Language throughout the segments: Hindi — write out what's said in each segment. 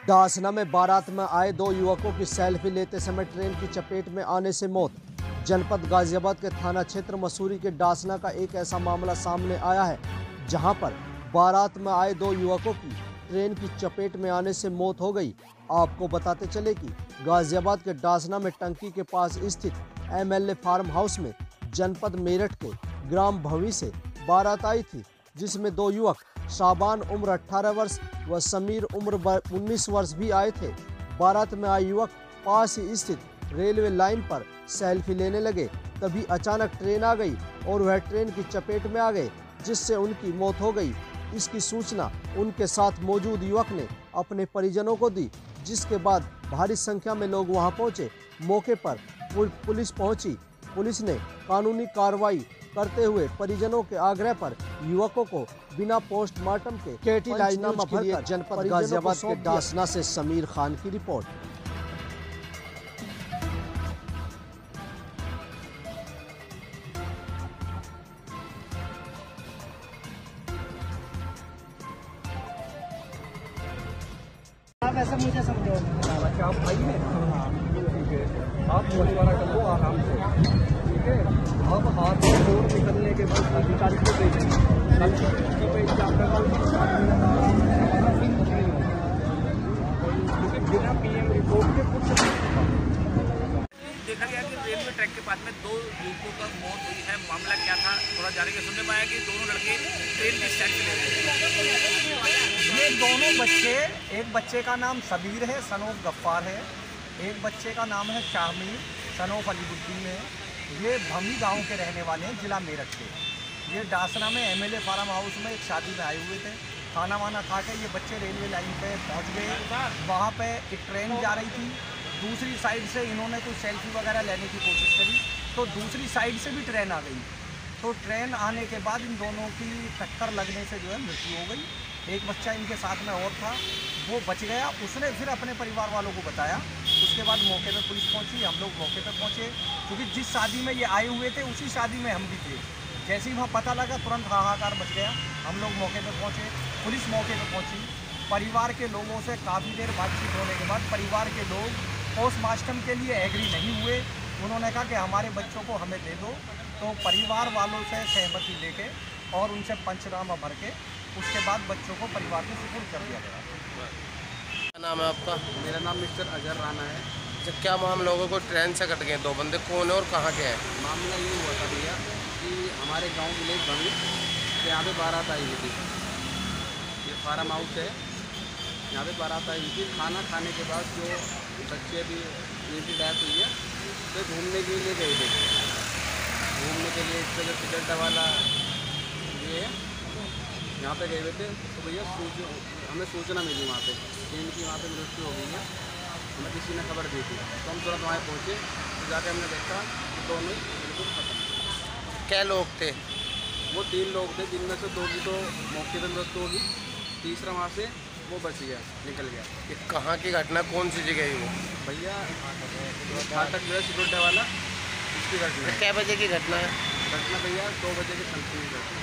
दासना में बारात में आए दो युवकों की सेल्फी लेते समय ट्रेन की चपेट में आने से मौत। जनपद गाजियाबाद के थाना क्षेत्र मसूरी के दासना का एक ऐसा मामला सामने आया है जहां पर बारात में आए दो युवकों की ट्रेन की चपेट में आने से मौत हो गई। आपको बताते चले कि गाजियाबाद के दासना में टंकी के पास स्थित एमएलए फार्म हाउस में जनपद मेरठ के ग्राम भवी से बारात आई थी, जिसमें दो युवक शाबान उम्र 18 वर्ष व समीर उम्र 19 वर्ष भी आए थे। बारात में आए युवक पास ही स्थित रेलवे लाइन पर सेल्फी लेने लगे, तभी अचानक ट्रेन आ गई और वह ट्रेन की चपेट में आ गए, जिससे उनकी मौत हो गई। इसकी सूचना उनके साथ मौजूद युवक ने अपने परिजनों को दी, जिसके बाद भारी संख्या में लोग वहां पहुंचे। मौके पर पुलिस पहुंची। पुलिस ने कानूनी कार्रवाई करते हुए परिजनों के आग्रह पर युवकों को बिना पोस्टमार्टम के केटी राजीनामा भरकर जनपद गाजियाबाद के दासना से समीर खान की रिपोर्ट। आप ऐसा मुझे समझो, आप आइए, ठीक है, आप मशवरा कर लो आराम से, ठीक है। अब हाथ से जोड़ निकलने के बाद अधिकारी को दे देंगे, क्योंकि बिना पीएम रिपोर्ट के कुछ देखा गया कि रेलवे ट्रैक के पास में दो युवकों का मौत हुई है। मामला क्या था, थोड़ा जाने के सुनने में आया कि दोनों लड़के ट्रेन की सेल्फी ले रहे थे। ये दोनों बच्चे, एक बच्चे का नाम सबीर है, सनोफ गफ्फार है, एक बच्चे का नाम है शाहमीर, सनोफ अलीबुद्दीन है। ये भमी गांव के रहने वाले हैं, जिला मेरठ के। ये दासना में एमएलए फार्म हाउस में एक शादी में आए हुए थे। खाना वाना खा के ये बच्चे रेलवे लाइन पे पहुंच गए। वहाँ पे एक ट्रेन जा रही थी, दूसरी साइड से इन्होंने कोई सेल्फी वगैरह लेने की कोशिश करी तो दूसरी साइड से भी ट्रेन आ गई। तो ट्रेन आने के बाद इन दोनों की टक्कर लगने से जो है मृत्यु हो गई। एक बच्चा इनके साथ में और था, वो बच गया। उसने फिर अपने परिवार वालों को बताया। उसके बाद मौके पे पुलिस पहुंची, हम लोग मौके पे पहुंचे, क्योंकि जिस शादी में ये आए हुए थे उसी शादी में हम भी थे। जैसे ही वहाँ पता लगा तुरंत हाहाकार मच गया। हम लोग मौके पे पहुँचे, पुलिस मौके पे पहुँची। परिवार के लोगों से काफ़ी देर बातचीत होने के बाद परिवार के लोग पोस्टमार्टम के लिए एग्री नहीं हुए। उन्होंने कहा कि हमारे बच्चों को हमें दे दो। तो परिवार वालों से सहमति लेके और उनसे पंचनामा भर के उसके बाद बच्चों को परिवार में सुपुर्द कर दिया गया। क्या नाम है आपका? मेरा नाम मिस्टर अजहर राना है। तो क्या हम लोगों को ट्रेन से कट गए, दो बंदे कौन है और कहाँ के हैं? मामला ये हुआ था भैया कि हमारे गांव विलेज भवी से यहाँ पे बारात आई हुई थी। ये फार्म हाउस है, यहाँ पे बारात आई हुई थी। खाना खाने के बाद जो बच्चे भी इनकी डेथ हुई है, तो घूमने के लिए गए थे। घूमने के लिए इस जगह टिकट वाला ये यहाँ पे गए हुए थे। तो भैया हमें सूचना मिली वहाँ पे कि इनकी वहाँ पे मृत्यु हो गई है। हमें किसी ने खबर दी थी, तो हम तुरंत वहाँ पहुँचे। तो जाके हमने देखा कि दोनों बिल्कुल खत्म। क्या लोग थे? वो 3 लोग थे, जिनमें से 2 की तो मौके पर मृत्यु होगी, तीसरा वहाँ से वो बच गया, निकल गया। ये कहाँ की घटना, कौन सी जगह है वो? भैया फाटक जो है सिक्योरिटी वाला, इसकी घटना है। क्या बजे की घटना है? घटना भैया 2 बजे की समथिंग घटना है।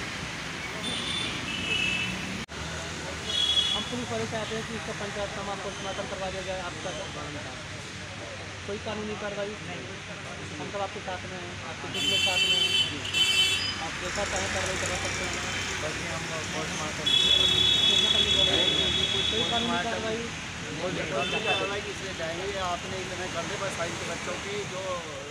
हम पुलिस वाले चाहते हैं कि इसका पंचायतनामा पोस्टमार्टम करवा दिया जाए। आपका कोई कानूनी कार्रवाई नहीं, हम सब आपके साथ में हैं, आपके कुछ लोग साथ में हैं। आप जैसा चाहें कार्रवाई करवा सकते हैं। हम पोस्टमार्टम कोई कानूनी कार्रवाई इसलिए जाएंगे, आपने इतने कर दे बस 5 बच्चों की जो